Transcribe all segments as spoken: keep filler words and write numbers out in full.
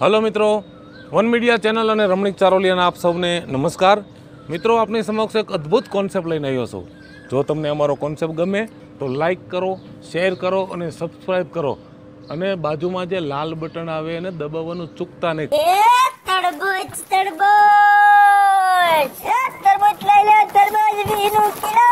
Hello मित्रों, one media channel और रमणीक चारोलिया आप सबने नमस्कार। मित्रों, अपनी समक्ष एक अद्भुत कॉन्सेप्ट लईने आव्यो छुं। जो तमने अमारो कॉन्सेप्ट गमे तो लाइक करो, शेर करो और सब्सक्राइब करो अने बाजुमां जे लाल बटन आवे एने दबाववानुं चूकता नहीं। तरबूच तरबूच तरबूच लई ले, तरबूच वीनु किलो,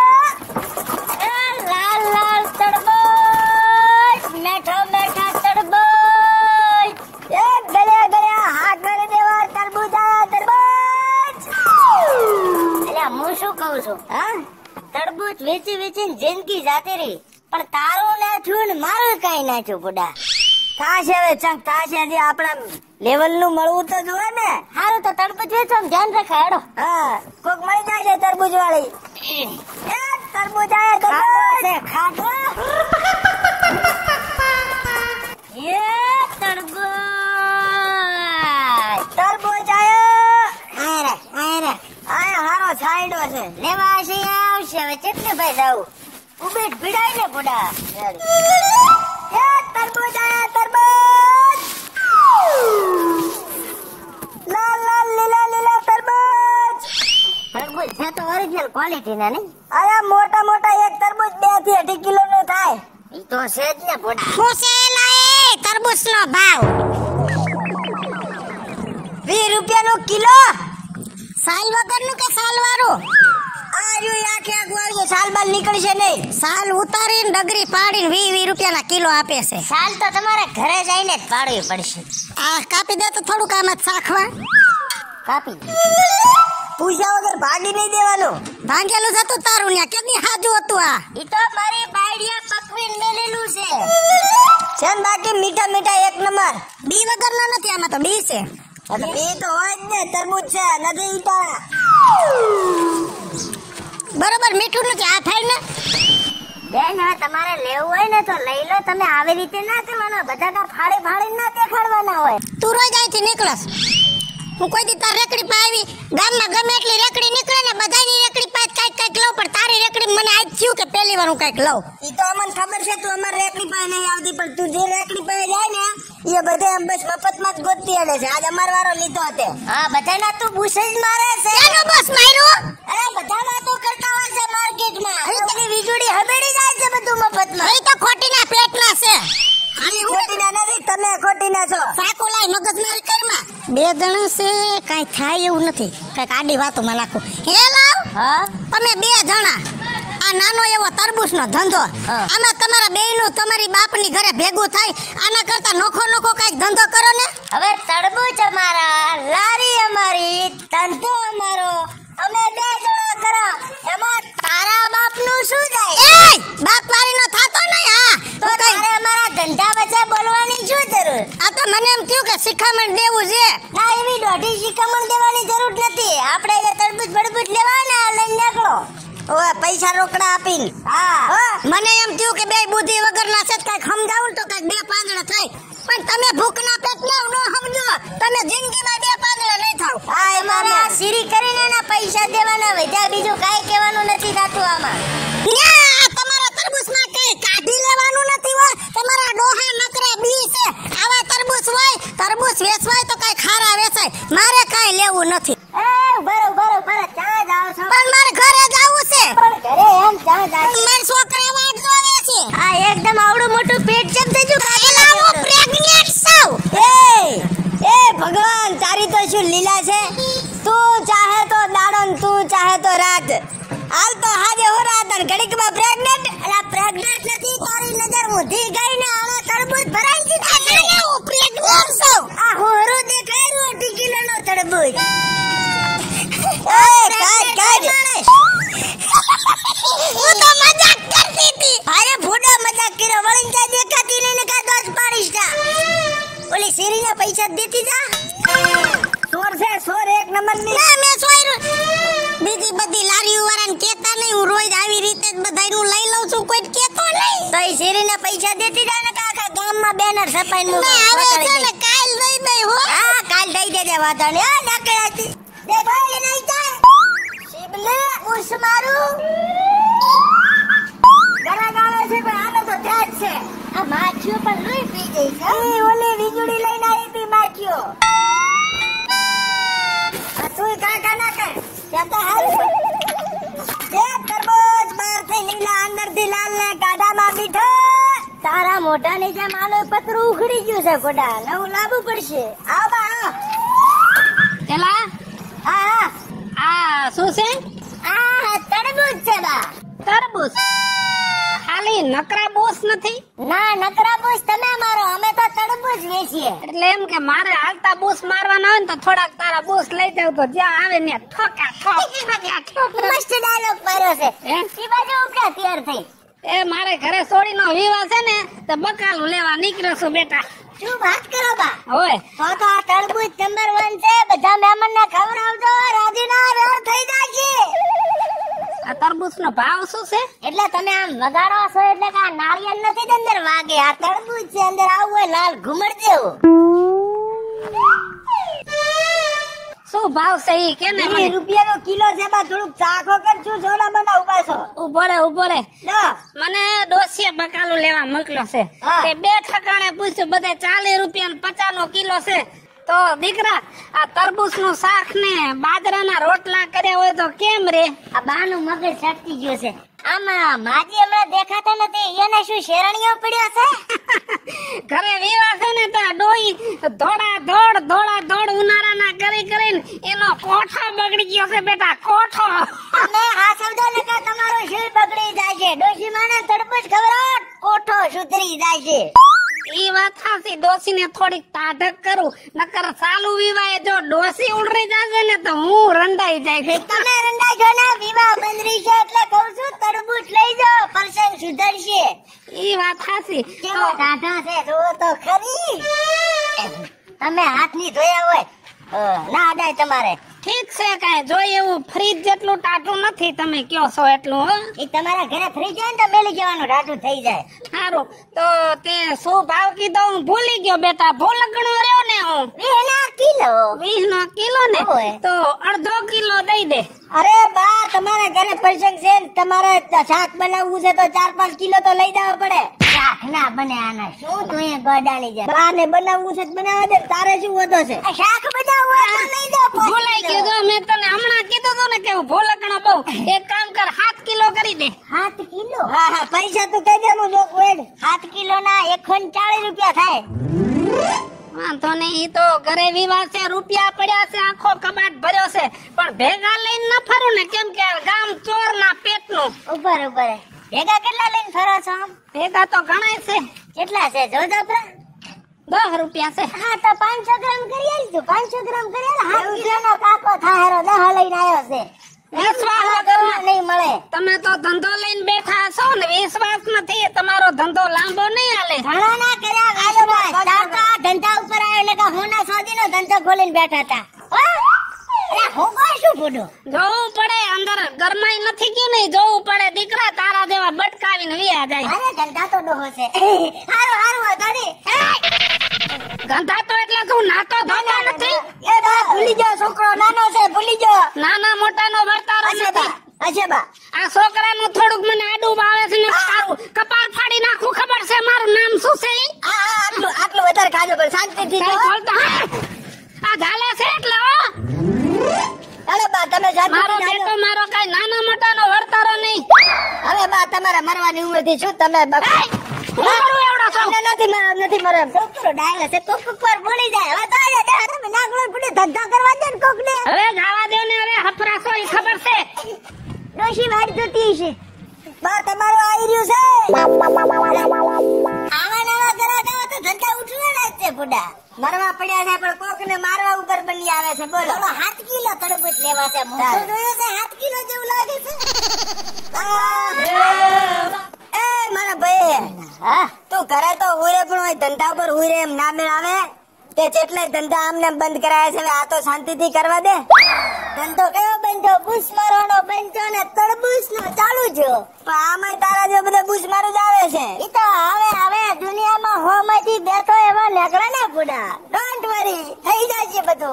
लाल लाल तरबूच, मीठा मीठा तरबूच, एक गलिया गलिया हाथ में देवा तरबूच आया तरबूच। अरे હું શું કહું છું, હા તરબૂચ વેચી વેચીને જિંદગી જાતી રહી, પણ તારું નાખ્યું ને મારું કઈ નાખ્યું બુડા। થાશે હવે ચંક થાશે, હજી આપણા લેવલ નું મળવું તો જોવે ને। હારું તો તરબૂચ વેચો, ધ્યાન રાખા હેડો। હા કોક મળી જાય છે તરબૂચ વાળી। એ તરબૂચ આયા તરબૂચ ખાટો એ તરબૂચ તરબૂચ આયો આરે આરે આયા હારો છાયડો છે લેવા છે આવશે। હવે કેટલે ભાઈ જાવ ઉબેટ ભીડાઈ ને બુડા। એ તરબૂચ આયા તરબૂચ, લાલ લાલ લીલા લીલા તરબૂચ। તરબૂચ છે તો ઓરિજિનલ ક્વોલિટી ના નહીં। આયા મોટા મોટા એક તરબૂચ બે થી અઢી કિલો નો થાય। ઈ તો છે જ ને બુડા। ખુશે લાય તરબૂચ નો ભાવ વીસ રૂપિયા નો કિલો। સાલ વગર નું કે સાલ વાળું? આર્યુ આખે આગવાળીએ સાલ બાલ નીકળશે નહીં। સાલ ઉતારીને ડગરી પાડીને વીસ વીસ રૂપિયા ના કિલો આપે છે। સાલ તો તમારે ઘરે જઈને જ પાડવી પડશે। આ કાપી દે તો થોડુંક આમાં ચાખવા। કાપી પૂછ્યા વગર ભાગી નહીં દેવાનું। ભાંગેલું જતું તારું ને કેટલી હાજુ હતું આ? ઈ તો મારી બાયડિયા પકવીને મેલેલું છે। ચંદ બાકી મીઠા મીઠા એક નંબર। બી વગર ના નથી, આમાં તો બી છે। અરે બી તો હોય જ ને, તરબૂચ છે નથી ઈટા। બરોબર મીઠું નથી આ થાય ને બેન। હવે તમારે લેવું હોય ને તો લઈ લો, તમે આવી રીતે ના કરવાનો, બધા કા ફાડી ફાડી ના દેખાડવાના હોય। તું રોજ અહીંથી નીકળસ, હું કોઈ દી તાર રેકડી પા આવી ગામમાં ગમે એટલી રેકડી નીકળે ને બધાની રેકડી પા કઈક કઈક લઉં, પણ તારી રેકડી મને આજ થયું કે પહેલી વાર હું કઈક લઉં। ઈ તો અમને ખબર છે તું અમાર રેકડી પાસે નહીં આવતી, પણ તું જે રેકડી પાસે જાય ને એ બધે આમ બસ મફતમાં જ ગોતતી આલે છે। આજ અમાર વારો લીધો હતે। હા બધાના તું બુશ જ મારે છે। એનો બસ માર્યો? અરે બધા વાતો કરતા હોય છે માર્કેટમાં। હવે તને વીજળી હબેડી જાય છે બધું મફતમાં। એ તો ખોટીના પેટના છે। આની ખોટીના નથી, તમે ખોટીના છો। સાકો લાય મગજ મારી કરમાં। બે જણા છે કઈ થાય એવું નથી, કઈક આડી વાતોમાં નાખો। હે લાવ, હા તમે બે જણા આ નાનો એવો તરબૂચનો ધંધો, આમાં તમારા બેયનું તમારી બાપની ઘરે ભેગું થાય, આના કરતા નોખો નોખો કઈક ધંધો કરો ને। હવે તરબૂચ અમારા, લારી અમારી, ધંધો અમારો, અમે બે જણા કરો, એમાં તારા બાપનું શું જાય? એ બાપ વાળીનો થાતો નહીં। હા તો તારે અમારા ધંધા વચ્ચે બોલવાની શું જરૂર? આ તો મને એમ થયું કે શિખામણ દેવું છે। ના એવી દોઢી શિખામણ દેવાની જરૂર નથી। આપણે જે તરબૂચ બડબૂચ લેવાના લઈને નીકળો, ઓય પૈસા રોકડા આપીને। હા મને એમ થયું કે બે બુદ્ધિ વગરના છે, કઈક સમજાવું તો કઈક બે પાંદડા થાય, પણ તમે ભૂખના પેટને ન સમજો, તમે જિંદગીમાં બે પાંદડા નહીં થાવ। હા એમાં સીરી કરીને એના પૈસા દેવાના વધ્યા, બીજું કાઈ કહેવાનું નથી થાતું આમાં। ન્યા તમારા તરબૂચમાં કઈ કાઢી લેવાનું નથી હોય, તમારા ડોહા નકરા બી છે। આવા તરબૂચ હોય, તરબૂચ વેચવાય તો કઈ ખારા વેચાય, મારે કઈ લેવું નથી। એ બરો બરો બરો ચા જાવ છો? પણ મારે ઘરે જાવું છે। પણ ઘરે એમ ચા જાવ? માર છોકરા વાટ જોવે છે। આ એકદમ આવડું મોટું પેટ કેમ થઈ ગયું? કાગલા હું પ્રેગ્નેન્ટ છું। એ એ ભગવાન, તારી તો શું લીલા છે? તું ચાહે તો દાડો ને તું ચાહે તો રાત। હાલ તો હાજે હો રાત અને ઘડીકમાં પ્રેગ્નેન્ટ। અલા પ્રેગ્નેન્ટ નથી, તારી નજર મુધી ગઈ ને આળા તરબૂચ ભરાઈ દીધા છે। હું પ્રેગ્નેન્ટ છું। આ હોરું દેખાયું અઢી કિલોનો તરબૂચ। એ કાજ કાજ, હું તો મજાક કરતી હતી। અરે ભૂડા મજાક કર્યો, વળીને કાઈ દેખાતી નહીં ને કા દોસ પાડીશ તા। ઓલી શેરીના પૈસા દેતી જા। સોર છે સોર એક નંબર ની। ના મે સોયરું બીજી બધી લારીઓ વાળાને કેતા નહીં, હું રોજ આવી રીતે જ બધાયનું લઈ લઉં છું, કોઈ કેતો નહીં। તો એ શેરીના પૈસા દેતી જા ને કાકા, ગામમાં બેનર છપાઈને મૂકો। ના હવે છે ને કાલ દઈ દઈ હો। હા કાલ દઈ દેજે, વાતો ને આ નકળાતી દે ભાઈ નહીં જાય શિબલે ઉસ મારું ઘરે ગાવે છે, પણ આનો તો ધ્યાન છે। આ માછીઓ પણ લોહી પી ગઈ છે। એ ઓલી વીજળી લઈને આવી હતી માછીઓ। મોઢાની જેમ આલો પતરું ઉખડી ગયું છે ગોડા, નવું લાવવું પડશે. આવ બા આવ. એલા હા આ શું છે? આ તરબૂચ છે બા. તરબૂચ? ખાલી નકરા બૂસ નથી? ના નકરા બૂસ તમે મારો, અમે તો તરબૂચ વેચીએ. એટલે એમ કે મારે હાલતા બૂસ મારવાના હોય ને તો થોડાક તારા બૂસ લઈ જાવ તો જ્યાં આવે ને ઠોકા ઠોક ઠોકા ઠોક. મસ્ત ડાયલોગ માર્યો છે. હે? ઈ બાજુ ઉપડા તૈયાર થઈ. એ મારે ઘરે સોડીનો વિવાહ છે ને તો બકાલું લેવા નીકળ્યો છું બેટા. શું વાત કરો બા? હોય તો તો આ તરબૂચ નંબર વન છે, બધા મહેમાનને ખવડાવજો, રાજીના રોડ થઈ જાય છે. આ તરબૂચ નો ભાવ શું છે? એટલે તમે આમ વગાડો છો એટલે કે આ નાળિયેર નથી જ અંદર વાગે, આ તરબૂચ છે. અંદર આવું હોય લાલ ઘુમડ જેવું. શું ભાવ છે ઈ કે ને મને? રૂપિયાનો કિલો છે બા. થોડુંક ચાખો કરશું, સોના બના ઉભા છો. ઉભો રે ઉભો રે. લો મને ડોસીએ બકાલું લેવા મોકલ્યો છે. હા. તે બે ઠકાણે પૂછ્યું, બધે ચાલીસ રૂપિયા ને પચાસ નો કિલો છે. તો દીકરા આ તરબૂચ નું શાક ને બાજરાના રોટલા કર્યા હોય તો કેમ રે? આ બાનું મગજ છટકી ગયું છે. આમાં માજી હમણાં દેખાતા નથી, એને શું શેરણીઓ પડ્યો છે? ઘરે વિવાહ છે ને તો ડોઈ ધોળા ધોળ ધોળા ધોળ ઉનાળાના કરી કરીને એનો કોઠો બગડી ગયો છે બેટા, કોઠો. અમે આ શબ્દો ને કે તમારો શીલ બગડી જાય છે. ડોશી માને તરબૂચ ખવડાવો, કોઠો સુધરી જાય છે. ઈ વાત સાચી, ડોસી ને થોડીક તાઢક કરું, નકર ચાલુ વિવાહે જો ડોસી ઉડરી જશે ને તો હું રંડાઈ જાય છે. તમે રંડાઈ જો ને, વિવાહ બંધરી છે એટલે કહું છું તરબૂચ લઈ જાઓ, પરસંગ સુધરશે. ઈ વાત સાચી. કેવો ટાઢા છે જોવો તો ખરી. તમે હાથ ની ધોયા હોય અ, ના અડાય તમારે. ઠીક છે, કાંઈ જોઈ એવું ફ્રીજ જેટલું ટાટું નથી, તમે કયો છો એટલું. હો એ તમારા ઘરે ફ્રીજ હોય ને તો મેલી જવાનું, ટાઢું થઈ જાય. સારું, તો તે શું ભાવ કીધો હું ભૂલી ગયો બેટા, ભૂલકણો રહ્યો ને હું. વીસના કિલો. વીસ નો કિલો ને હોય. તો અડધો કિલો દઈ દે. અરે બા તમારા ઘરે પ્રસંગ છે ને, તમારે શાક બનાવવું છે તો ચાર પાંચ કિલો તો લઈ જવા પડે. શાક ના બને આના, શું તું એ ગોડાની જેમ. બા ને બનાવવું છે તો બનાવવા દે, તારે શું વધો છે? શાક બનાવવું હોય તો લઈ જાઓ. ભૂલાઈ ગયું જો, મેં તને હમણાં કીધું હતું ને કે હું ભૂલકણો બહુ. એક કામ કર, સાત કિલો કરી દે. સાત કિલો? હા હા પૈસા તો કહી દે હું જો કોઈ. સાત કિલો ના એકસો ને ચાલીસ રૂપિયા થાય. વાંધો નહીં, ઈ તો ઘરે વિવાહ છે, રૂપિયા પડ્યા છે, આખો કબાટ ભર્યો છે, પણ ભેગા લઈને ન ફરું ને, કેમ કે ગામ ચોર ના પેટ નું. ઉપર ઉપર ભેગા કેટલા લઈને ફરો છો? ભેગા તો ઘણા છે. કેટલા છે જો તો? દસ રૂપિયા છે. હા તો પાંચસો ગ્રામ કરી આલજો. પાંચસો ગ્રામ કરી આલ. હાથ કિલો નો કાકો થાય, દહ લઈને આવ્યો છે. વિશ્વાસ વગરના નહીં મળે. તમે તો ધંધો લઈને બેઠા છો ને, વિશ્વાસ નથી, તમારો ધંધો લાંબો નહીં હાલે. ઘણા ના કર્યા ગાયો ભાઈ. તાર તો આ ધંધા ઉપર આવ્યો એટલે કે હોના સોદી નો ધંધો ખોલીને બેઠા હતા. અરે હું કોઈ શું બોલું? જોવું પડે, અંદર ગરમાઈ નથી ગયું ને, જોવું પડે. દીકરા તારા જેવા બટકાવીને વિયા જાય. અરે ધંધા તો ડોહો છે. હારું હારું અગાડી. ગંધા તો એટલે તું નાતો ધોતો નથી. એ બા ભૂલી ગયો, છોકરો નાનો છે, ભૂલી ગયો. નાના મોટા નો વર્તારો અચ્છા નથી. બા, અચ્છા બા. આ છોકરાનું થોડુંક મને આડું આવે છે ને, તારું કપાળ ફાડી નાખું. ખબર છે મારું નામ શું છે? આ આ, આટલું આટલું વધારે ખાજો પણ શાંતિથી કઈ જો. બોલતો હા? આ ગાલે છે એટલે હો. અરે બા તમે મારો શાંતિથી બેટો જાજો. મારો કઈ નાના મોટા નો વર્તારો નહીં. હવે બા તમારા મરવાની ઉંમર થી શું તમે બા- હું કરું એવડો છો? અમને નથી મર નથી મરે. છોકરો ડાયલો છે, કોક કોક પર બોલી જાય. હવે તો આયા દે, તમે નાગલો પૂડે ધંધા કરવા દે ને કોક ને. હવે જવા દે ને, હવે હફરાશો ઈ ખબર છે. ડોશી વાડ જોતી છે. બા તમારો આવી રહ્યું છે. આવા નવા કરા જાવ તો ધંધા ઉઠવા લાગશે બુડા. મરવા પડ્યા છે પણ કોક ને મારવા ઉપર બની આવે છે. બોલો સાત કિલો તરબૂચ લેવા છે. મોટો જોયો છે, સાત કિલો જેવું લાગે છે. એ મારા ભાઈ, હા તું ઘરે તો હુરે પણ હોય, ધંધા ઉપર હુરે એમ ના મેળ આવે. તે જેટલે ધંધા આમને બંધ કરાયા છે, હવે આ તો શાંતિથી કરવા દે. ધંધો કયો બંધો? બુશ મારવાનો બંધો ને તરબૂચ નો ચાલુ છો. પણ આમાં તારા જે બધા બુશ મારું જ આવે છે. ઈ તો હવે હવે દુનિયામાં હોમાંથી બેઠો એવા નીકળે ને બુડા. ડોન્ટ વરી, થઈ જાય છે બધું.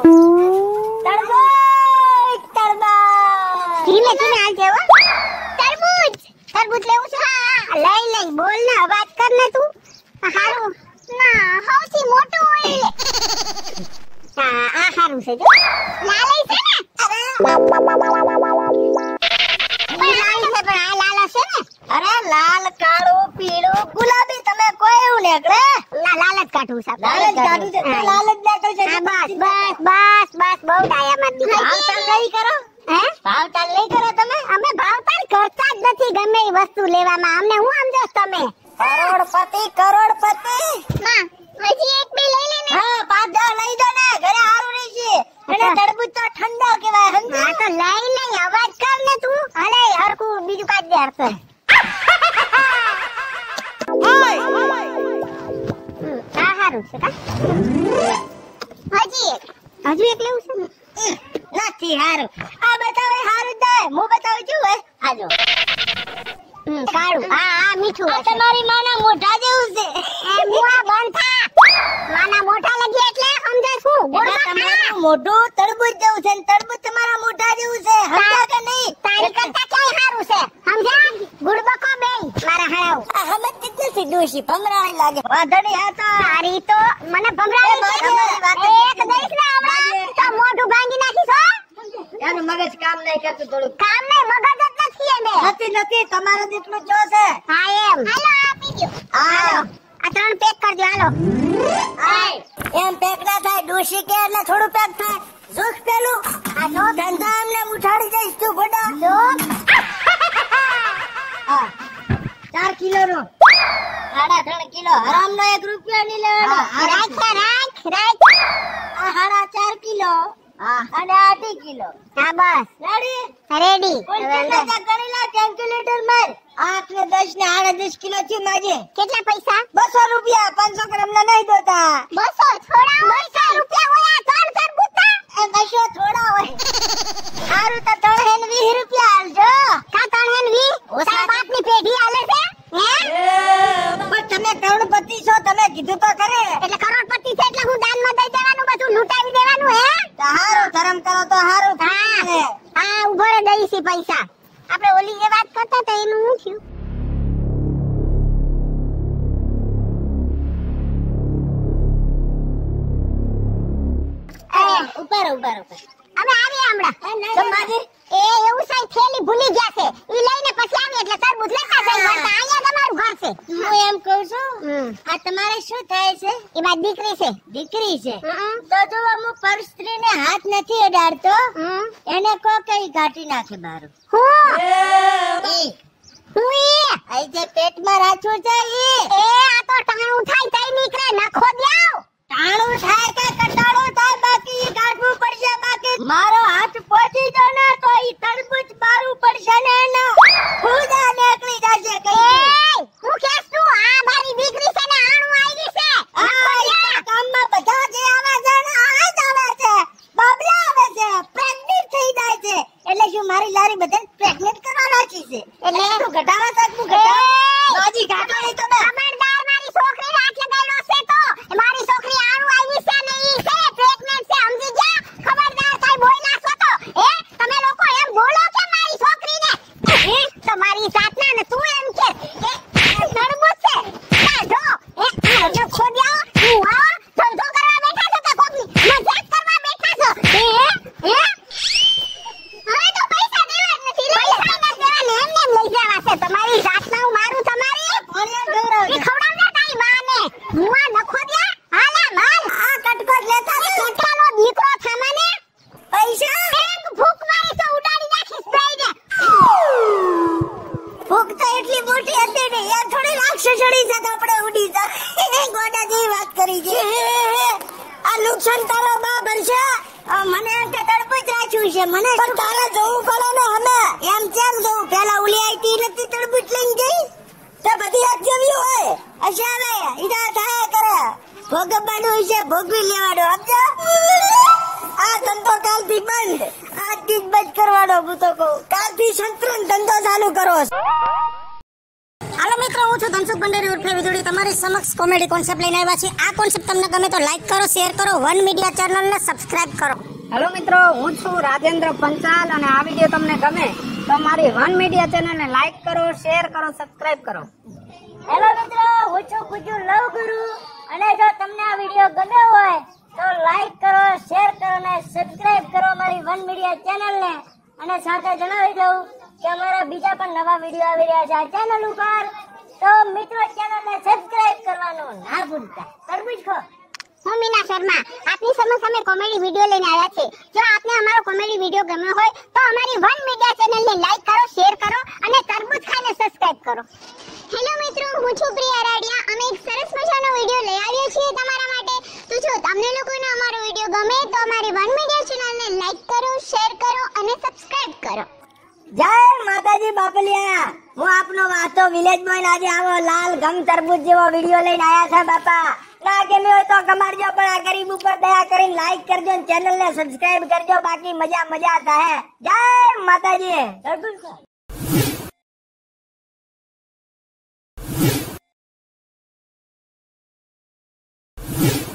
તરબૂચ તરબૂચ ધીમે ધીમે આ જેવો. તરબૂચ તરબૂચ લેવું છે? હા લઈ લઈ, બોલ ને, અવાજ કર ને તું. હારું ના સૌથી મોટું હોય. હા આ હારું છે જો. લાલ છે ને? અરે પણ લાલ છે પણ આ લાલ હશે ને? અરે લાલ કાળું પીળું ગુલાબી તમે કોઈ એવું એકડે લા લાલચ કાઢું છે લાલચ કાઢું છે લાલચ ના કરશે બસ બસ બસ બસ બહુ ડાયા માં દીકરા ભાવતાલ નહીં કરો હે ભાવતાલ નહીં કરો તમે અમે ભાવતાલ કરતા જ નથી ગમે એ વસ્તુ લેવામાં અમને હું સમજો તમે કરોડપતિ કરોડપતિ માં હજી એક બે લઈ લેને હા પાંચ દસ લઈ દો ને ઘરે હારું રહી છે અને તરબૂચ તો ઠંડા કહેવાય સમજો હા તો લઈ લઈ અવાજ કર ને તું અલે હરકું બીજું કાઢ દે હરકું આ હારું છે કા હજી એક હજુ એક લેવું છે નથી હારું આ બતાવે હારું થાય હું બતાવું છું હે હાલો હમ કાળું હા હા મીઠું આ તમારી માના મોઢા જેવું છે એ મુઆ બંધ થા માના મોઢા લગી એટલે સમજે છું એટલે તમારું મોઢું તરબૂચ જેવું છે ને તરબૂચ તમારા મોઢા જેવું છે સમજ્યા કે નહીં તારી કરતા ક્યાંય હારું છે સમજ્યા ગુડબકો બે મારા હળાવ આ હમત કેટલી સીધું છે ભમરાળી લાગે વાધડી આ તો તારી તો મને ભમરાવી એ તમારી વાત છે એક દઈશ ને હમણાં તો મોઢું ભાંગી નાખીશ હો એનું મગજ કામ નહીં કરતું થોડું કામ નહીં મગજ જ નથી એને નથી નથી તમારું જેટલું જો છે હા એમ હાલો આપી દો હાલો આ ત્રણ પેક કરજો હાલો આય એમ પેક ના થાય ડોશી કે એટલે થોડું પેક થાય જોખ પેલું આ નો ધંધા અમને ઉઠાડી જઈશ તું ગોડા જો હા ચાર કિલો નો સાડા ત્રણ કિલો હરામ નો એક રૂપિયા નહીં લેવાનો રાખ રાખ રાખ આ સાડા ચાર કિલો અને અઢી કિલો હા બસ રેડી રેડી ગણીલા કેલ્ક્યુલેટર માર આઠ ને દસ ને સાડા દસ કિલો છે માજે કેટલા પૈસા બસો રૂપિયા પાંચસો ગ્રામ ના નહીં દોતા બસો થોડા બસો રૂપિયા હોય ત્રણ તરબૂચા એ બસો થોડા હોય સારું તો ત્રણ હેન વીસ રૂપિયા આલજો કા ત્રણ હેન વી તારા બાપ ની પેઢી આલે છે હે પણ તમે કરોડપતિ છો તમે કીધું તો ખરે એટલે કરોડપતિ છે એટલે હું દાન માં દઈ દેવાનું બધું લૂંટાવી દેવાનું હે તો હારું ધર્મ કરો તો હારું હા હા ઉભો રે દઈશી પૈસા આપણે ઓલી જે વાત કરતા હતા એનું શું થયું ઉપર ઉપર ઉપર અમે આવી હમણાં સમાજે એ એવું સાઈ થેલી ભૂલી ગયા છે ઈ લઈને પછી આવી એટલે તરબૂચ લેતા જઈ વળતા અહીંયા તમારું ઘર છે હું એમ કહું છું હમ આ તમારે શું થાય છે એ મારી દીકરી છે દીકરી છે હમ તો જો અમુક પર સ્ત્રીને હાથ નથી અડાડતો હમ એને કો કઈ ઘાટી નાખે બારું હું ઈ હું ઈ આ જે પેટમાં રાખવું છે ઈ એ આ તો ટાણું થાય તઈ નીકળે નખો દ્યાવ ટાણું થાય કે કટાળું થાય બાકી ઈ કાઢવું પડશે બાકી મારો હાથ પહોંચી જો ને તો ઈ તરબૂચ બારું પડશે ને એનો ખુદા નીકળી જશે એ હું કેસ તું આ મારી દીકરી છે ને આણું આવી છે આ ગામમાં બધા જે આવે છે ને આ જ આવે છે બાબલા આવે છે પ્રેગ્નેન્ટ થઈ જાય છે એટલે શું મારી લારી બધાને પ્રેગ્નેન્ટ કરવા રાખી છે એટલે તું ઘટાડા તક હું ઘટાડા બાજી ઘાટો નહીં તમે ખબરદાર મારી છોકરી રાખ લગાડ્યો છે તો મારી છોકરી આણું આવી છે ને ઈ છે પ્રેગ્નન્ટ છે સમજી ગયા ખબરદાર કઈ બોલ્યા છો તો હે તમે લોકો એમ બોલો કે મારી છોકરીને હે તમારી જાતના ને તું એમ કે એ તરબૂચ છે ના જો હે જો ખોદ્યા હું આ ધંધો કરવા બેઠા છો કે કોકની મજાક કરવા બેઠા છો હે હે હવે તો પૈસા દેવા જ નથી પૈસા ન દેવા ને એમને એમ લઈ જવા છે તમારી જાતના હું મારું તમારી ઓણિયા ગૌરવ એ ખવડાવજે તારી માને મુઆ નખો દ્યા હાલા માલ આ કટકોટ લેતા એ કૂતરાનો દીકરો થામાને પૈસા એક ભૂખ મારી તો ઉડાડી નાખીશ બેઈને ભૂખ તો એટલી મોટી હતી ને યાર થોડી રાક્ષસ ચડી જાત આપણે ઉડી જા ગોડા જેવી વાત કરી છે આ નુકસાન તારા બા ભરશે મને એમ કે તડબૂચ રાખ્યું છે મને પણ તારા જોવું પડે ને અમે એમ કેમ જોવું પેલા ઉલી આઈતી નથી તડબૂચ લઈને ગઈ તો બધી એક જેવી હોય અશાલે ઈડા થાય કરે ભોગવવાનું છે ભોગવી લેવાનો સમજો આ ધંધો કાલથી બંધ આજથી જ બંધ કરવાનો હું તો કહું કાલથી સંતૃન ધંધો ચાલુ કરો હાલો મિત્રો હું છું ધનસુખ ભંડેરી ઉર્ફે વિજુળી તમારી સમક્ષ કોમેડી કોન્સેપ્ટ લઈને આવ્યા છે આ કોન્સેપ્ટ તમને ગમે તો લાઈક કરો શેર કરો વન મીડિયા ચેનલને સબસ્ક્રાઇબ કરો હેલો મિત્રો હું છું રાજેન્દ્ર પંચાલ અને આ વિડીયો તમને ગમે તો મારી વન મીડિયા ચેનલને લાઈક કરો શેર કરો સબસ્ક્રાઇબ કરો હેલો મિત્રો હું છું ગુજ્જુ લવ ગુરુ અને જો તમને આ વિડીયો ગમ્યો હોય તો લાઈક કરો શેર કરો અને સબસ્ક્રાઇબ કરો મારી વન મીડિયા ચેનલને અને સાથે જણાવી દઉં કે અમારા બીજા પણ નવા વિડીયો આવી રહ્યા છે આ ચેનલ ઉપર તો મિત્રો ચેનલને સબસ્ક્રાઇબ કરવાનું તરબૂચ ખા તરબૂચ ખો હું મીના શર્મા આપની સમક્ષ અમે કોમેડી વિડિયો લઈને આવ્યા છે. જો આપને અમારો કોમેડી વિડિયો ગમ્યો હોય તો અમારી વન મીડિયા ચેનલને લાઈક કરો, શેર કરો અને તરબૂચ ખાઈને સબસ્ક્રાઇબ કરો. હેલો મિત્રો, હું છું પ્રિયા રાડિયા. અમે એક સરસ મજાનો વિડિયો લઈ આવ્યો છીએ તમારા માટે. તો જો તમને લોકોને અમારો વિડિયો ગમે તો અમારી વન મીડિયા ચેનલને લાઈક કરો, શેર કરો અને સબસ્ક્રાઇબ કરો. જય માતાજી બાપલિયા. હું આપનો વાતો વિલેજ બોય આજે આવો લાલ ગમ તરબૂચ જેવો વિડિયો લઈને આયા છે બાપા. ના ગમે હોય તો કમાડજો, પણ આ ગરીબ ઉપર દયા કરીને લાઈક કરજો અને ચેનલને સબસ્ક્રાઇબ કરજો. બાકી મજા મજા થાય. જય માતાજી. તરબૂચ ખા. you